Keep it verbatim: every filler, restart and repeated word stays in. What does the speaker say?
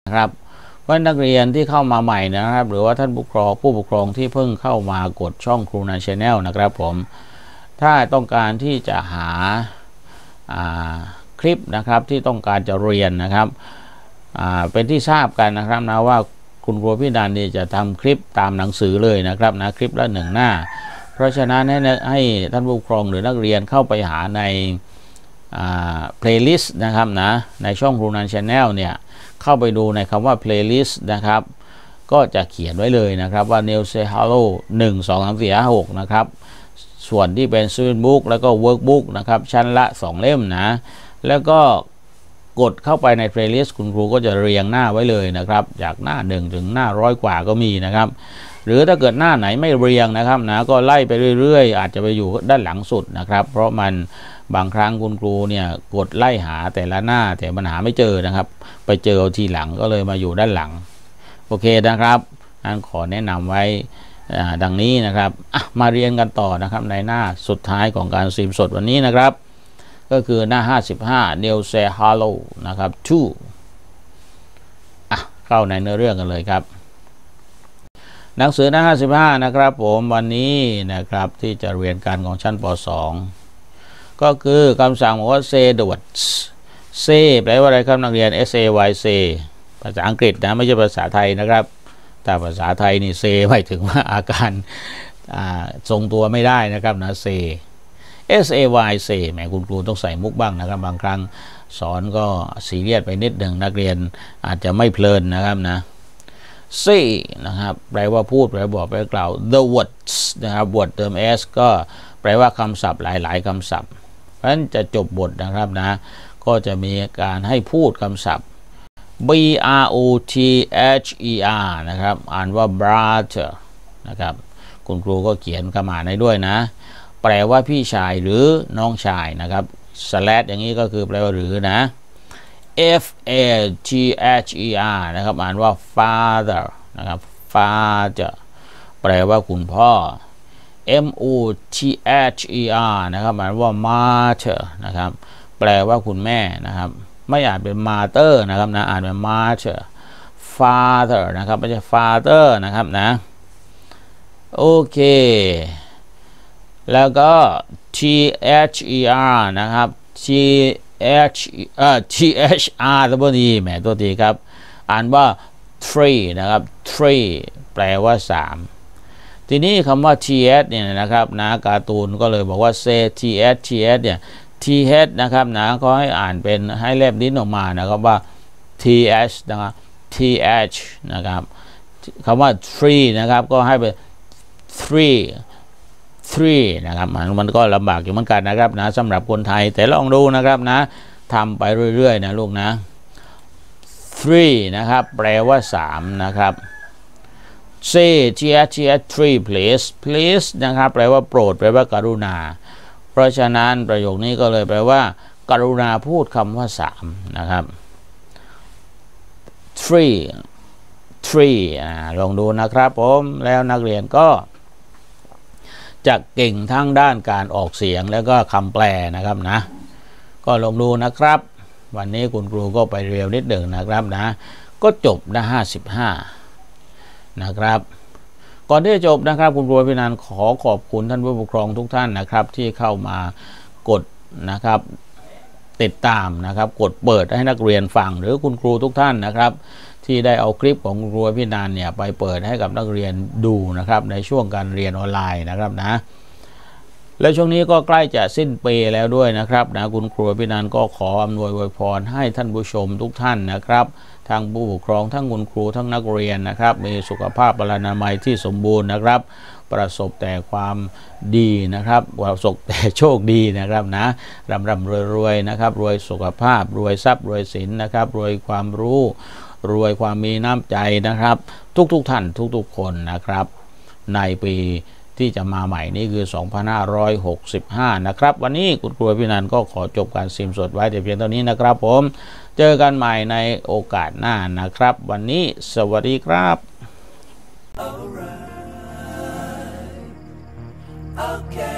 นะครับว่านักเรียนที่เข้ามาใหม่นะครับหรือว่าท่านผู้ปกครองผู้ปกครองที่เพิ่งเข้ามากดช่องครูนา Channel นะครับผมถ้าต้องการที่จะหาคลิปนะครับที่ต้องการจะเรียนนะครับเป็นที่ทราบกันนะครับนะว่าคุณครูพี่นันนี่จะทำคลิปตามหนังสือเลยนะครับนะคลิปละหนึ่งหน้าเพราะฉะนั้นให้ให้ท่านผู้ปกครองหรือนักเรียนเข้าไปหาในเพลย์ลิสต์นะครับนะในช่องครูนัน Channel เนี่ยเข้าไปดูในคำว่า playlist นะครับก็จะเขียนไว้เลยนะครับว่า Neil Say Hello หนึ่ง สอง สาม สี่ ห้า หกนะครับส่วนที่เป็น Student Book แล้วก็ Workbook นะครับชั้นละสองเล่มนะแล้วก็กดเข้าไปใน playlist คุณครูก็จะเรียงหน้าไว้เลยนะครับจากหน้าหนึ่งถึงหน้าร้อยกว่าก็มีนะครับหรือถ้าเกิดหน้าไหนไม่เรียงนะครับนะก็ไล่ไปเรื่อยๆอาจจะไปอยู่ด้านหลังสุดนะครับเพราะมันบางครั้งคุณครูเนี่ยกดไล่หาแต่ละหน้าแต่มันหาไม่เจอนะครับไปเจอทีหลังก็เลยมาอยู่ด้านหลังโอเคนะครับอันขอแนะนำไว้ดังนี้นะครับมาเรียนกันต่อนะครับในหน้าสุดท้ายของการซีมสดวันนี้นะครับก็คือหน้าห้าสิบห้า Neil Say Hello นะครับ two อ่ะเข้าในเนื้อเรื่องกันเลยครับหนังสือหน้าห้าสิบห้านะครับผมวันนี้นะครับที่จะเรียนการของชั้นป สองก็คือคำสั่งบอกว่า say the words say แปลว่าอะไรครับนักเรียน s a y say ภาษาอังกฤษนะไม่ใช่ภาษาไทยนะครับแต่ภาษาไทยนี่ say หมายถึงว่าอาการทรงตัวไม่ได้นะครับนะ say s a y say แหมคุณครูต้องใส่มุกบ้างนะครับบางครั้งสอนก็ซีเรียสไปนิดหนึ่งนักเรียนอาจจะไม่เพลินนะครับนะ say นะครับแปลว่าพูดแปลบอกแปลกล่าว the words นะครับ word เติม s ก็แปลว่าคำศัพท์หลายๆคำศัพท์เพราะฉะนั้นจะจบบทนะครับนะก็จะมีการให้พูดคำศัพท์ b r o t h e r นะครับอ่านว่า brother นะครับคุณครูก็เขียนคำอ่านให้ด้วยนะแปลว่าพี่ชายหรือน้องชายนะครับ slash อย่างนี้ก็คือแปลว่าหรือนะ f a t h e r นะครับอ่านว่า father นะครับ father แปลว่าคุณพ่อM O T H E R นะครับหมายว่า mother นะครับแปลว่าคุณแม่นะครับไม่อ่านเป็น mother นะครับนะอ่านเป็น mother father นะครับไม่ใช่ father นะครับนะโอเคแล้วก็ T H E R นะครับ T H เอ่อ T H R ตัวนี้แหมตัวทีครับอ่านว่า three นะครับ three แปลว่าสามทีนี้คำว่า th เนี่ยนะครับนะการ์ตูนก็เลยบอกว่า say th th เนี่ย th นะครับนะก็ให้อ่านเป็นให้แลบลิ้นออกมานะครับว่า th นะครับ th นะครับคำว่า three นะครับก็ให้เป็น three three นะครับมันมันก็ลำบากอยู่เหมือนกันนะครับนะสำหรับคนไทยแต่ลองดูนะครับนะทำไปเรื่อยๆนะลูกนะ three นะครับแปลว่าสามนะครับsay th th three please please นะครับแปลว่าโปรดแปลว่ากรุณาเพราะฉะนั้นประโยคนี้ก็เลยแปลว่ากรุณาพูดคำว่าสามนะครับ three three อ่าลองดูนะครับผมแล้วนักเรียนก็จะเก่งทั้งด้านการออกเสียงแล้วก็คำแปลนะครับนะก็ลองดูนะครับวันนี้คุณครูก็ไปเร็วนิดหนึ่งนะครับนะก็จบนะห้าสิบห้านะครับก่อนที่จะจบนะครับคุณครูพี่นันขอขอบคุณท่านผู้ปกครองทุกท่านนะครับที่เข้ามากดนะครับติดตามนะครับกดเปิดให้นักเรียนฟังหรือคุณครูทุกท่านนะครับที่ได้เอาคลิปของคุณครูพี่นันเนี่ยไปเปิดให้กับนักเรียนดูนะครับในช่วงการเรียนออนไลน์นะครับนะและช่วงนี้ก็ใกล้จะสิ้นปีแล้วด้วยนะครับนะคุณครูพี่นันก็ขออำนวยอวยพรให้ท่านผู้ชมทุกท่านนะครับทั้งผู้ปกครองทั้งคุณครูทั้งนักเรียนนะครับมีสุขภาพพลานามัยที่สมบูรณ์นะครับประสบแต่ความดีนะครับประสบแต่โชคดีนะครับนะร่ำร่ำรวยรวยนะครับรวยสุขภาพรวยทรัพย์รวยสินนะครับรวยความรู้รวยความมีน้ำใจนะครับทุกๆท่านทุกๆคนนะครับในปีที่จะมาใหม่นี้คือสองพันห้าร้อยหกสิบห้านะครับวันนี้คุณครูพี่นันก็ขอจบการซีมสดไว้แต่เพียงเท่านี้นะครับผมเจอกันใหม่ในโอกาสหน้านะครับวันนี้สวัสดีครับ Alright. Okay.